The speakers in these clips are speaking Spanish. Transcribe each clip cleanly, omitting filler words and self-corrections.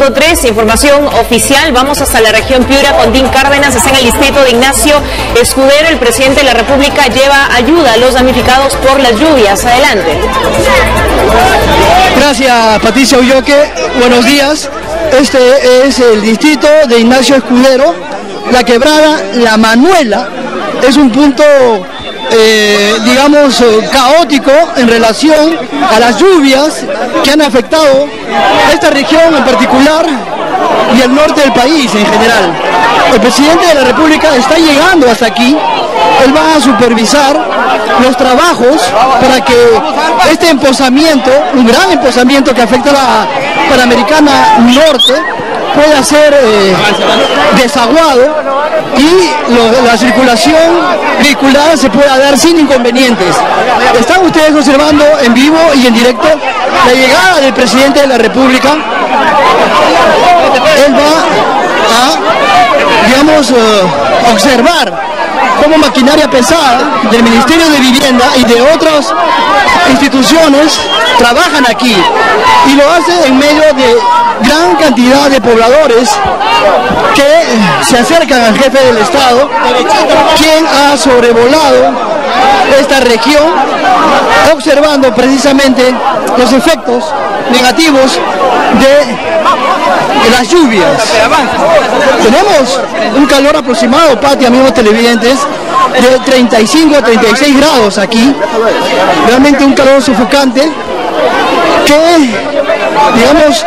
100.3, información oficial. Vamos hasta la región Piura con Dean Cárdenas. Está en el distrito de Ignacio Escudero. El presidente de la República lleva ayuda a los damnificados por las lluvias. Adelante. Gracias, Patricia Ulloque. Buenos días. Este es el distrito de Ignacio Escudero. La quebrada La Manuela es un punto digamos caótico en relación a las lluvias que han afectado a esta región en particular y el norte del país en general. El presidente de la República está llegando hasta aquí. Él va a supervisar los trabajos para que este emposamiento, un gran emposamiento que afecta a la Panamericana Norte, pueda ser desaguado y la circulación vehicular se pueda dar sin inconvenientes. Están ustedes observando en vivo y en directo la llegada del presidente de la República. Él va a, digamos, observar cómo maquinaria pesada del Ministerio de Vivienda y de otras instituciones trabajan aquí, y lo hace en medio de gran cantidad de pobladores que se acercan al jefe del Estado, quien ha sobrevolado esta región, observando precisamente los efectos negativos de las lluvias. Tenemos un calor aproximado, Pati, amigos televidentes, de 35 a 36 grados aquí. Realmente un calor sofocante que, digamos,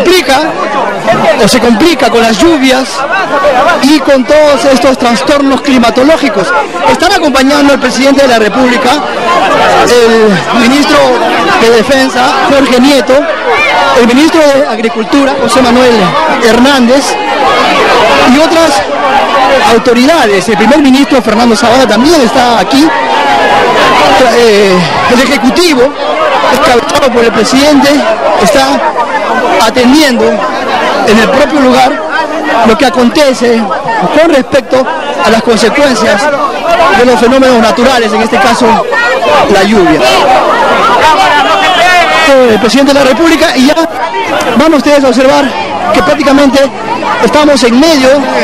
se complica con las lluvias y con todos estos trastornos climatológicos. Están acompañando al presidente de la República, el ministro de Defensa, Jorge Nieto, el ministro de Agricultura, José Manuel Hernández, y otras autoridades. El primer ministro, Fernando Zavala, también está aquí. El Ejecutivo, encabezado por el presidente, está atendiendo en el propio lugar lo que acontece con respecto a las consecuencias de los fenómenos naturales, en este caso la lluvia. El presidente de la República, y ya van ustedes a observar que prácticamente estamos en medio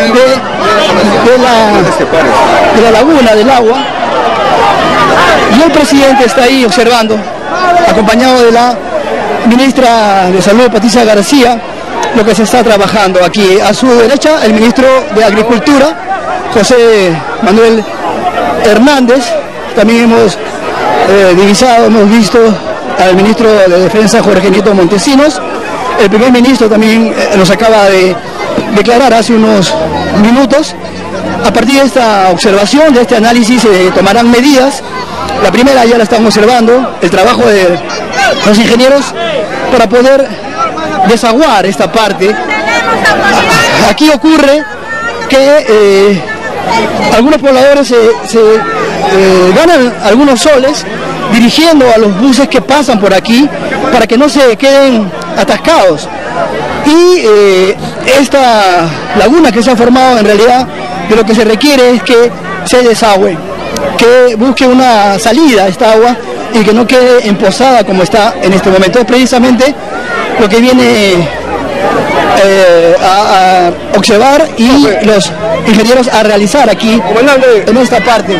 de la laguna del agua, y el presidente está ahí observando, acompañado de la ministra de Salud, Patricia García, lo que se está trabajando aquí. A su derecha, el ministro de Agricultura, José Manuel Hernández. También hemos hemos visto al ministro de Defensa, Jorge Nieto Montesinos. El primer ministro también nos acaba de declarar hace unos minutos. A partir de esta observación, de este análisis, se tomarán medidas. La primera ya la estamos observando, el trabajo de los ingenieros para poder desaguar esta parte. Aquí ocurre que algunos pobladores se ganan algunos soles dirigiendo a los buses que pasan por aquí para que no se queden atascados. Y esta laguna que se ha formado, en realidad de lo que se requiere es que se desagüe, que busque una salida a esta agua y que no quede emposada como está en este momento. Es precisamente lo que viene a observar y los ingenieros a realizar aquí en esta parte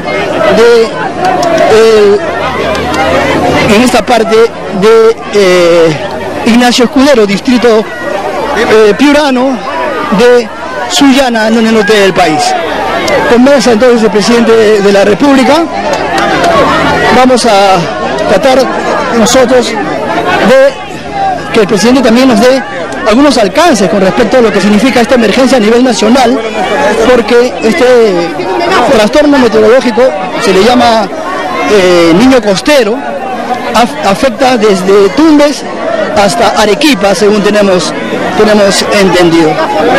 de Ignacio Escudero, distrito piurano de Sullana, en el norte del país. Conversa entonces el presidente de la República. Vamos a tratar nosotros de que el presidente también nos dé algunos alcances con respecto a lo que significa esta emergencia a nivel nacional, porque este trastorno meteorológico se le llama niño costero, afecta desde Tumbes hasta Arequipa, según tenemos entendido.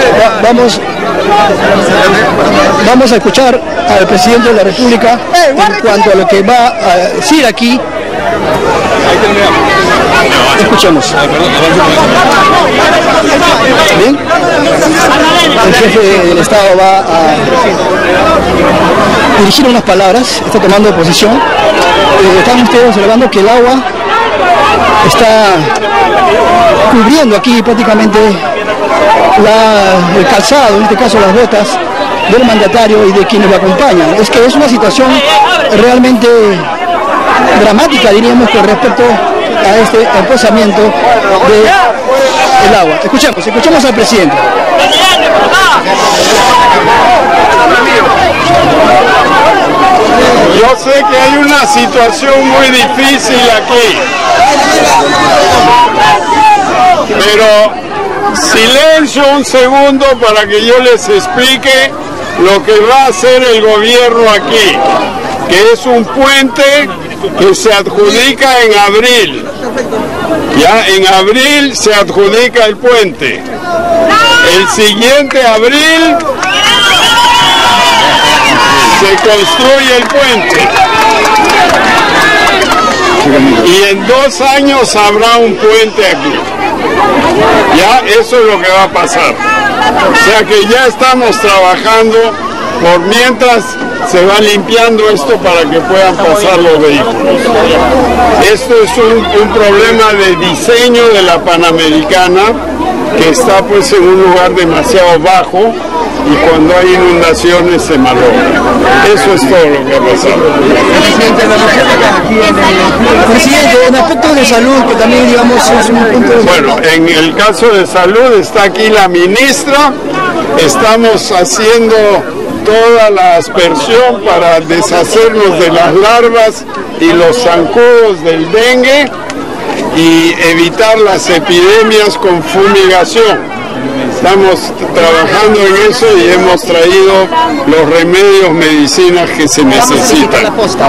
Vamos a escuchar al presidente de la República en cuanto a lo que va a decir aquí. Escuchemos. Bien. El jefe del Estado va a dirigir unas palabras, está tomando posición. Están ustedes observando que el agua está cubriendo aquí prácticamente el calzado, en este caso las botas del mandatario y de quienes lo acompañan. Es que es una situación realmente dramática, diríamos, con respecto a este emposamiento del agua. Escuchemos al presidente. Yo sé que hay una situación muy difícil aquí, pero silencio un segundo para que yo les explique lo que va a hacer el gobierno aquí, que es un puente que se adjudica en abril. Ya en abril se adjudica el puente. El siguiente abril se construye el puente. Y en 2 años habrá un puente aquí. Ya, eso es lo que va a pasar. O sea que ya estamos trabajando por mientras se va limpiando esto para que puedan pasar los vehículos. Esto es un problema de diseño de la Panamericana, que está pues en un lugar demasiado bajo y cuando hay inundaciones se malogra. Eso es todo lo que ha pasado. Presidente, en aspecto de salud, que también digamos es un punto de... Bueno, en el caso de salud está aquí la ministra, estamos haciendo toda la aspersión para deshacernos de las larvas y los zancudos del dengue y evitar las epidemias con fumigación. Estamos trabajando en eso y hemos traído los remedios, medicinas que se necesitan.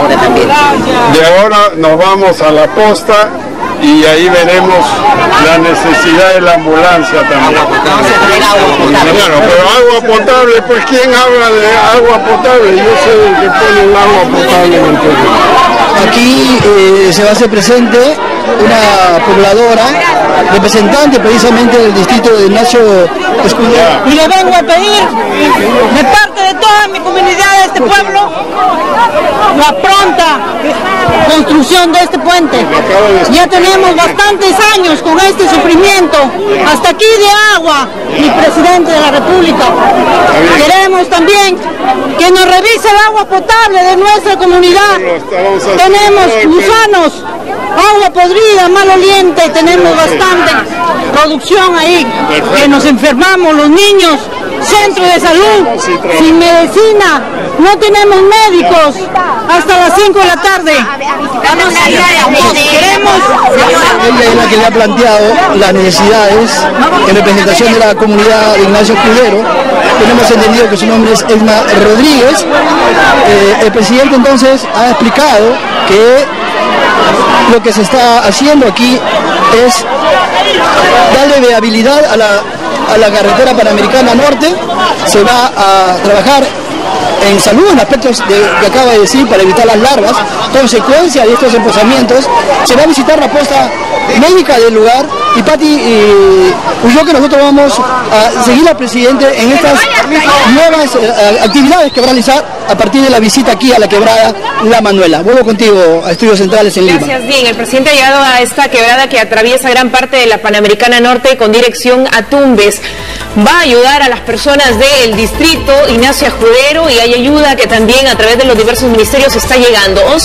De ahora nos vamos a la posta y ahí veremos la necesidad de la ambulancia también. Claro, pero agua potable, pues ¿quién habla de agua potable? Yo soy el que pone el agua potable en el Perú. Aquí se va a hacer presente una pobladora, representante precisamente del distrito de Ignacio Escudero. Y le vengo a pedir, de parte de toda mi comunidad de este pueblo, la pronta construcción de este puente. Ya tenemos bastantes años con este sufrimiento, hasta aquí de agua, mi presidente de la República. Queremos también que nos revise el agua potable de nuestra comunidad. Tenemos gusanos, agua podrida, maloliente, tenemos bastante producción ahí, que nos enfermamos los niños, centro de salud, sin medicina, no tenemos médicos hasta las 5 de la tarde. Queremos... Ella es la que le ha planteado las necesidades en representación de la comunidad de Ignacio Escudero. Tenemos entendido que su nombre es Esma Rodríguez. El presidente entonces ha explicado que lo que se está haciendo aquí es darle viabilidad a la carretera Panamericana Norte. Se va a trabajar en salud, en aspectos que acaba de decir, para evitar las larvas. Consecuencia de estos emposamientos, se va a visitar la posta médica del lugar. Y Pati, yo que nosotros vamos a seguir al presidente en estas nuevas actividades que va a realizar a partir de la visita aquí a la quebrada La Manuela. Vuelvo contigo a Estudios Centrales en Lima. Gracias. Bien, el presidente ha llegado a esta quebrada que atraviesa gran parte de la Panamericana Norte con dirección a Tumbes. Va a ayudar a las personas del distrito Ignacio Escudero y hay ayuda que también a través de los diversos ministerios está llegando.